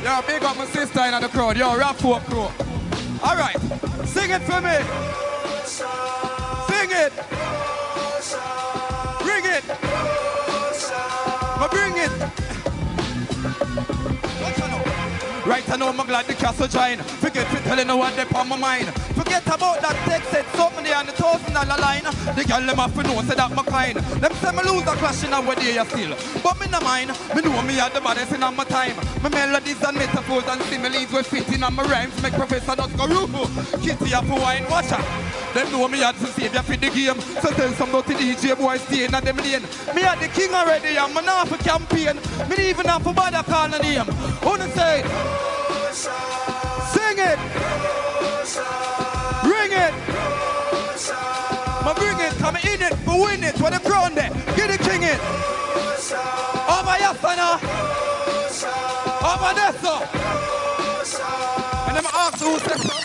Yo, big up my sister in the crowd. Yo, rap folk crew. Alright, sing it for me. Sing it. Bring it. But bring it. Right, I know I'm glad the castle join. Forget to telling you what they on my mind. Forget about that text, said something there on the $1,000 line. The girl them have to know, say that my kind. Them say me lose a clash in a way they still. But me no mind, me know me had the baddest in my time. My melodies and metaphors and similes were fitting on my rhymes. Make professor not go roof. Kitty up for wine, watch out. Them know me had to save you for the game. So tell some dirty DJ boys stay in a them lane. Me had the king already and me not for campaign. Me even have for bother call the name. Wanna say sing it. Ring it. Ma bring it, come in it, but win it. For the crown there. Get the king it. Over Yasana. Over there, so. And them ask who says so.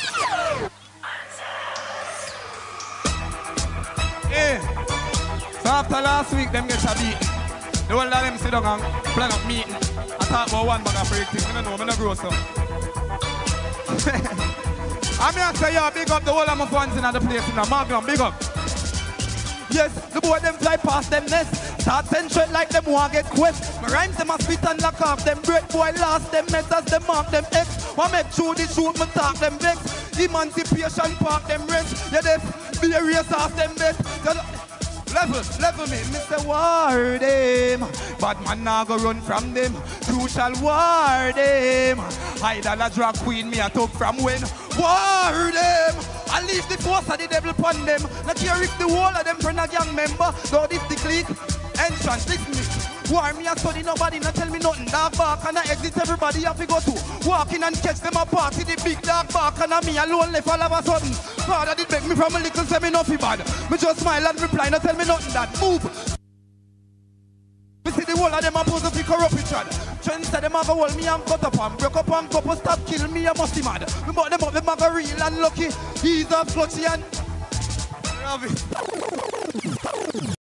Yeah. So after last week, them get a beat. The whole of them sit down and plan up meeting. I talk about one bag of freak thing. I don't know, I don't grow some. I'm here to say, yo, big up the whole of my fans in the place in the Magnum, big up. Yes, the boy them fly past them nest. Start central like them want get quest. My rhymes them a spit and lock off them break. Boy last them mess as them mark them X. What make through the shoot me talk them vex. Emancipation park them rest. Yeah, they be a race off them best. Level me, Mr. War them. Bad man now go run from them. Krushal war them. I dollar drag queen me a talk from when. War them. At least the force of the devil upon them. Not care if the whole of them friend a gang member. Though this the clique. Entrance, listen me. War me a study nobody not tell me nothing. Dark bark and I exit everybody have to go to. Walk in and catch them a party. The big dark bark and me alone left all of a sudden. Father did beg me from a little say me nothing bad. Me just smile and reply not tell me nothing that move. Me see the whole of them a pose to corrupt each other. Trend said them a go hold me and cut up and break up and couple stop kill me a must be mad. Me bought them up them a go real and lucky. He's a flutchy and love it.